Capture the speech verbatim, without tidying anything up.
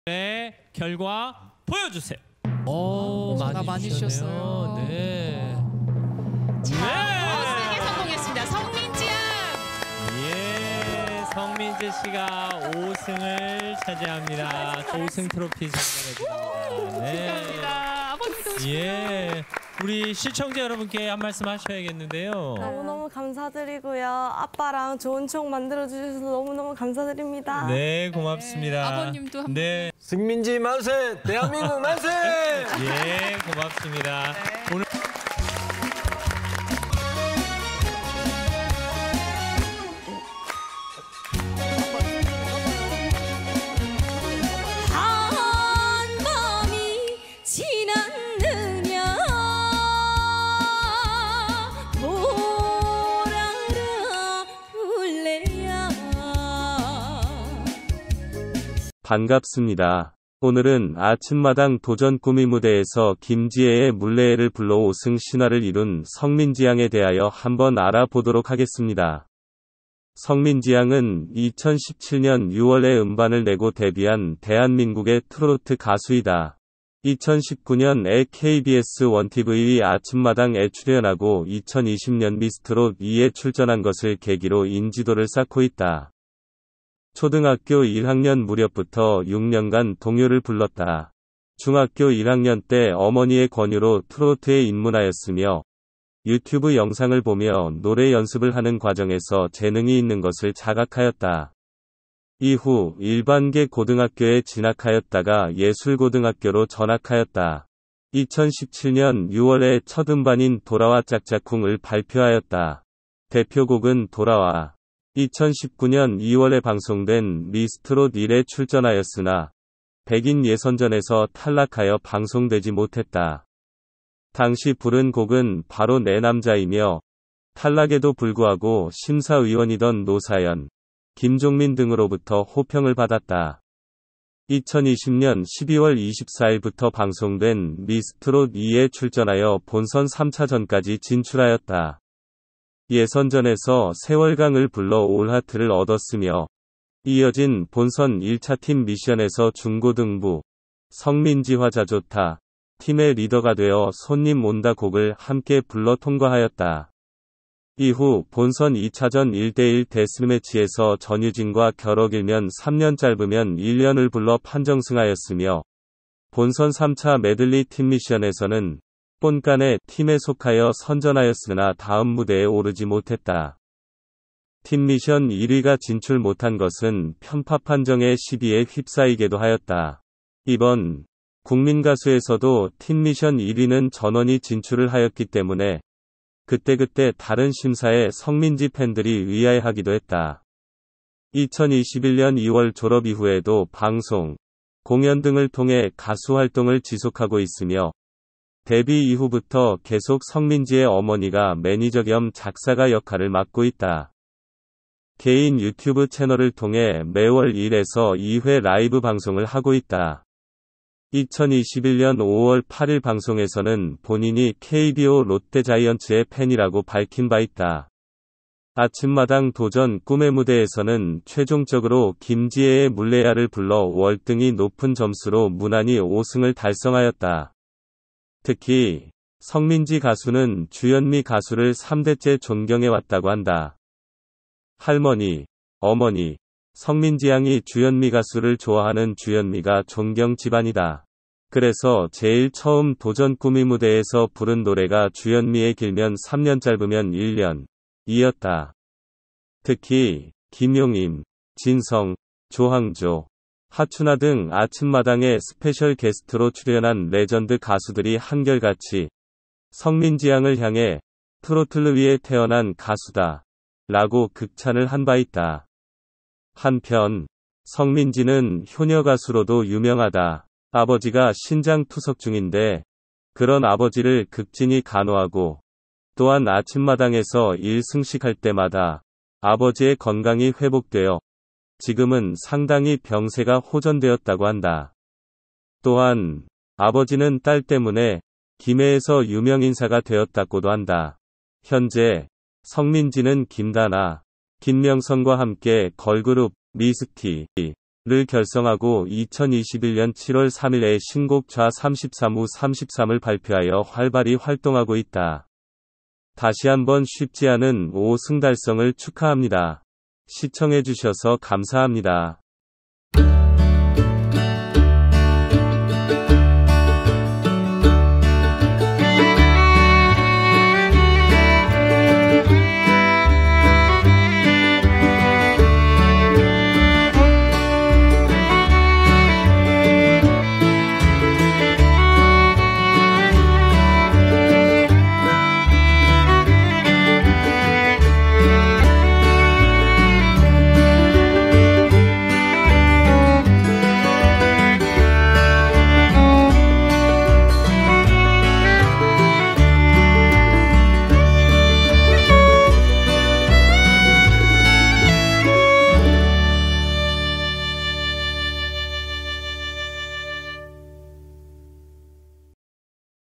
네, 결과 보여주세요. 오, 많이, 많이 주셨어요. 네. 자, 네. 우승에 성공했습니다. 성민지 양. 예, 성민지 씨가 오승을 차지합니다. 오승 트로피 전달해드립니다. 네. 축하합니다. 아버님도 예, 우리 시청자 여러분께 한 말씀 하셔야겠는데요. 너무너무 감사드리고요. 아빠랑 좋은 추억 만들어주셔서 너무너무 감사드립니다. 네, 고맙습니다. 네, 아버님도 한 네. 승민지 만세! 대한민국 만세! 예, 고맙습니다. 네. 오늘 한밤이 지났느냐 보라라 울래야. 반갑습니다. 오늘은 아침마당 도전 꾸미 무대에서 김지혜의 물레를 불러 오승 신화를 이룬 성민지 양에 대하여 한번 알아보도록 하겠습니다. 성민지 양은 이천십칠 년 유월에 음반을 내고 데뷔한 대한민국의 트로트 가수이다. 이천십구 년에 케이비에스 원티브이 아침마당에 출연하고 이천이십 년 미스트롯 이에 출전한 것을 계기로 인지도를 쌓고 있다. 초등학교 일 학년 무렵부터 육 년간 동요를 불렀다. 중학교 일 학년 때 어머니의 권유로 트로트에 입문하였으며 유튜브 영상을 보며 노래 연습을 하는 과정에서 재능이 있는 것을 자각하였다. 이후 일반계 고등학교에 진학하였다가 예술고등학교로 전학하였다. 이천십칠 년 유월에 첫 음반인 돌아와 짝짝쿵을 발표하였다. 대표곡은 돌아와. 이천십구 년 이월에 방송된 미스트롯 일에 출전하였으나 백인 예선전에서 탈락하여 방송되지 못했다. 당시 부른 곡은 바로 내 남자이며 탈락에도 불구하고 심사위원이던 노사연, 김종민 등으로부터 호평을 받았다. 이천이십 년 십이월 이십사일부터 방송된 미스트롯 이에 출전하여 본선 삼 차전까지 진출하였다. 예선전에서 세월강을 불러 올하트를 얻었으며 이어진 본선 일 차 팀 미션에서 중고등부, 성민지화 자좋다 팀의 리더가 되어 손님 온다 곡을 함께 불러 통과하였다. 이후 본선 이 차전 일 대 일 데스매치에서 전유진과 겨뤄길면 삼 년 짧으면 일 년을 불러 판정승하였으며 본선 삼 차 메들리 팀 미션에서는 본간의 팀에 속하여 선전하였으나 다음 무대에 오르지 못했다. 팀 미션 일 위가 진출 못한 것은 편파 판정의 시비에 휩싸이게도 하였다. 이번 국민가수에서도 팀 미션 일 위는 전원이 진출을 하였기 때문에 그때그때 다른 심사에 성민지 팬들이 의아해하기도 했다. 이천이십일 년 이월 졸업 이후에도 방송, 공연 등을 통해 가수 활동을 지속하고 있으며 데뷔 이후부터 계속 성민지의 어머니가 매니저 겸 작사가 역할을 맡고 있다. 개인 유튜브 채널을 통해 매월 일에서 이 회 라이브 방송을 하고 있다. 이천이십일 년 오월 팔일 방송에서는 본인이 케이비오 롯데자이언츠의 팬이라고 밝힌 바 있다. 아침마당 도전 꿈의 무대에서는 최종적으로 김지혜의 물레야를 불러 월등히 높은 점수로 무난히 오승을 달성하였다. 특히 성민지 가수는 주현미 가수를 삼 대째 존경해왔다고 한다. 할머니, 어머니, 성민지 양이 주현미 가수를 좋아하는 주현미가 존경 집안이다. 그래서 제일 처음 도전 꾸미 무대에서 부른 노래가 주현미의 길면 삼 년 짧으면 일 년 이었다. 특히 김용임, 진성, 조항조, 하춘아 등 아침마당에 스페셜 게스트로 출연한 레전드 가수들이 한결같이 성민지 양을 향해 트로트를 위해 태어난 가수다 라고 극찬을 한 바 있다. 한편 성민지는 효녀 가수로도 유명하다. 아버지가 신장투석 중인데 그런 아버지를 극진히 간호하고 또한 아침마당에서 일승식할 때마다 아버지의 건강이 회복되어 지금은 상당히 병세가 호전되었다고 한다. 또한 아버지는 딸 때문에 김해에서 유명인사가 되었다고도 한다. 현재 성민지는 김다나, 김명선과 함께 걸그룹 미스티 를 결성하고 이천이십일 년 칠월 삼일에 신곡 좌 삼십삼 후 삼십삼을 발표하여 활발히 활동하고 있다. 다시 한번 쉽지 않은 오 승 달성을 축하합니다. 시청해주셔서 감사합니다.